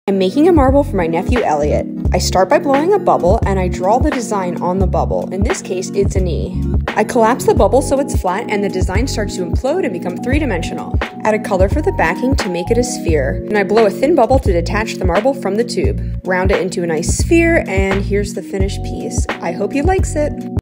I'm making a marble for my nephew Elliot. I start by blowing a bubble and I draw the design on the bubble. In this case, it's an E. I collapse the bubble so it's flat and the design starts to implode and become three-dimensional. Add a color for the backing to make it a sphere, and I blow a thin bubble to detach the marble from the tube. Round it into a nice sphere, and here's the finished piece. I hope he likes it.